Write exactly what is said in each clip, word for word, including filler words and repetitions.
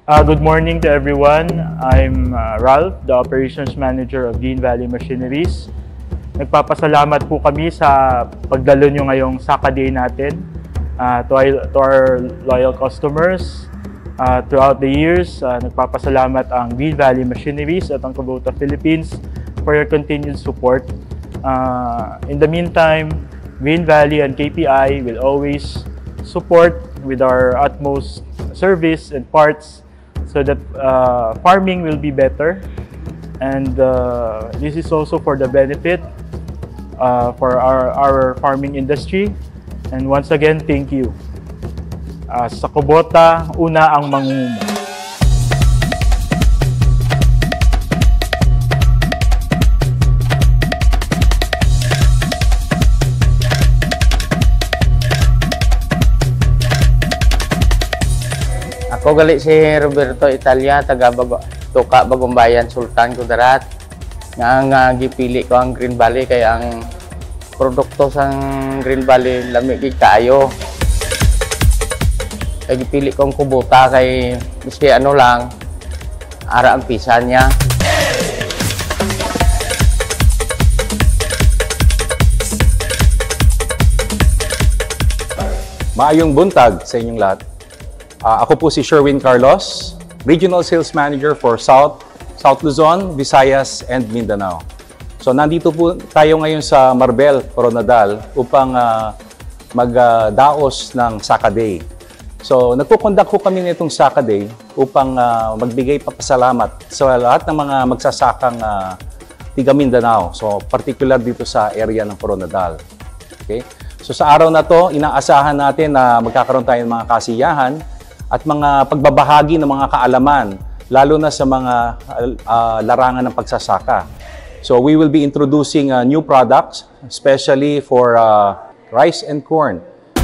Uh, good morning to everyone. I'm uh, Ralph, the Operations Manager of Green Valley Machineries. Nagpapasalamat po kami sa pagdalo nyo ngayong Saka Day natin uh, to, to our loyal customers. Uh, throughout the years, uh, nagpapasalamat ang Green Valley Machineries at ang Kubota Philippines for your continued support. Uh, in the meantime, Green Valley and K P I will always support with our utmost service and parts so that uh, farming will be better, and uh, this is also for the benefit uh, for our, our farming industry. And once again, thank you. Uh, sa Kubota, una ang mangunguma. Ako gali si Roberto Italia, taga Bago, Tuka, Bagumbayan, Sultan, Kudarat. Nga nga gipili ko ang Green Valley kay ang produkto sa Green Valley lamig kaayo. Kay gipili ko ang Kubota kay miski ano lang ara ang pisan niya. Maayong buntag sa inyong lahat. Uh, ako po si Sherwin Carlos, Regional Sales Manager for South, South Luzon, Visayas, and Mindanao. So nandito po tayo ngayon sa Marbel, Coronadal upang uh, magdaos uh, ng Saka Day. So nagpo-conduct po kami nitong Saka Day upang uh, magbigay papasalamat sa lahat ng mga magsasakang uh, tiga Mindanao. So particular dito sa area ng Coronadal. Okay? So sa araw na to, inaasahan natin na magkakaroon tayo ng mga kasiyahan at mga pagbabahagi ng mga kaalaman, lalo na sa mga uh, larangan ng pagsasaka. So we will be introducing uh, new products, especially for uh, rice and corn.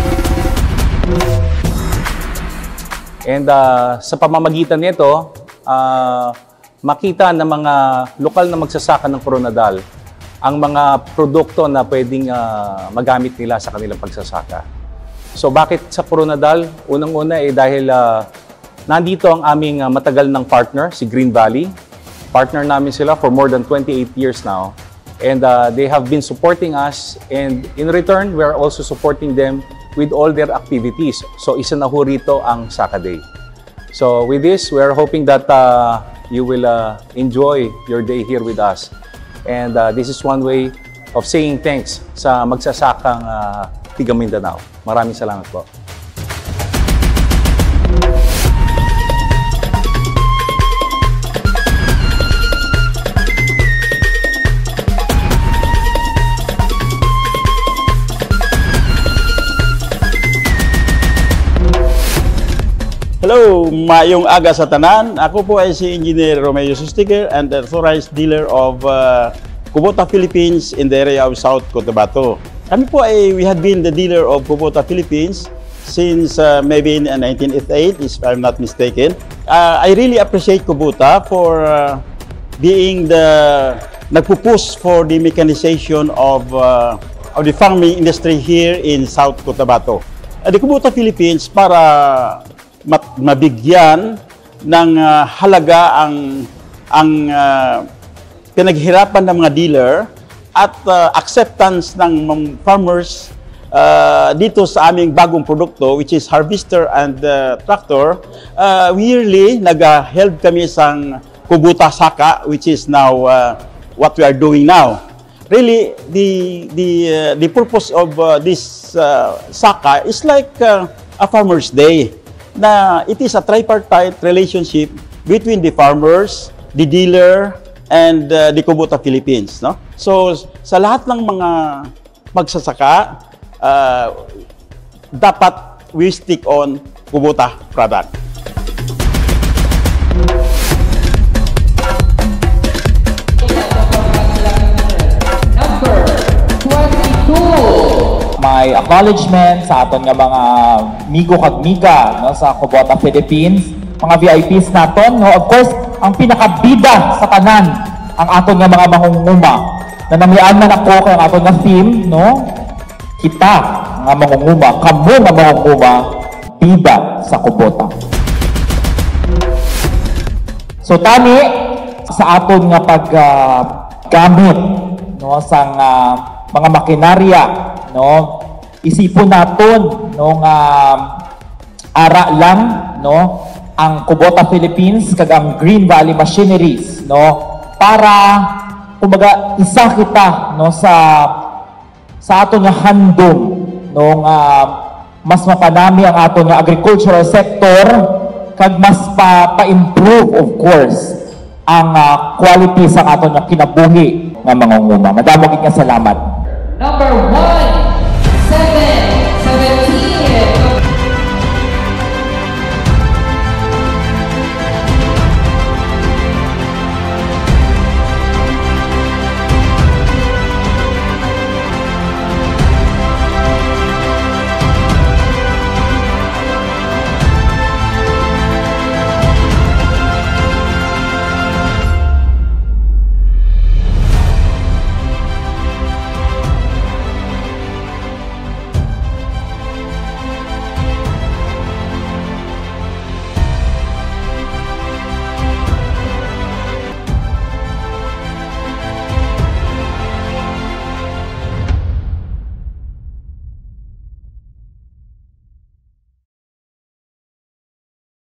And uh, sa pamamagitan nito, uh, makita ng mga lokal na magsasaka ng Coronadal ang mga produkto na pwedeng uh, magamit nila sa kanilang pagsasaka. So bakit sa Coronadal? Unang-una eh dahil uh, nandito ang aming uh, matagal ng partner, si Green Valley. Partner namin sila for more than twenty-eight years now. And uh, they have been supporting us, and in return, we are also supporting them with all their activities. So isa na ho rito ang Saka Day. So with this, we are hoping that uh, you will uh, enjoy your day here with us. And uh, this is one way of saying thanks sa magsasakang uh, tiga Mindanao. Maraming salamat po. Hello, maayong aga sa tanan. Ako po ay si Engineer Romeo Sustiker and the authorized dealer of uh, Kubota Philippines in the area of South Cotabato. Kami po ay, we had been the dealer of Kubota Philippines since uh, maybe in nineteen eighty-eight, if I'm not mistaken. Uh, I really appreciate Kubota for uh, being the nagpupush for the mechanization of, uh, of the farming industry here in South Cotabato. Uh, the Kubota Philippines para mabigyan ng uh, halaga ang, ang uh, pinaghirapan ng mga dealer at uh, acceptance ng farmers uh, dito sa aming bagong produkto, which is harvester and uh, tractor. Uh, we really nag-help kami sa Kubota Saka, which is now uh, what we are doing now. Really, the the uh, the purpose of uh, this uh, Saka is like uh, a Farmer's Day. Na it is a tripartite relationship between the farmers, the dealer, and uh, the Kubota Philippines, no? So sa lahat ng mga magsasaka, uh, dapat we stick on Kubota product. Number twenty-two. May acknowledgement sa aton nga mga migo kag miga no, sa Kubota Philippines, mga V I Ps naton, no? Of course, ang pinakabida sa tanan ang aton nga mga mangunguma. Na namian man ako kay ang aton nga theme, no? Kita nga mangunguma, kamo nga mangunguma, bida sa Kubota. So tani sa aton nga pag uh, gamit no sang uh, mga makinarya no isipon naton no nga ara lang no ang Kubota Philippines kag ang Green Valley Machineries no para kumbaga isa kita no sa sa aton nga handom no nga mas mapanami ang aton nga agricultural sector kag mas pa pa-improve of course ang uh, quality sa aton nga kinabuhi nga mga nguma. Madamo gid nga salamat. Number one.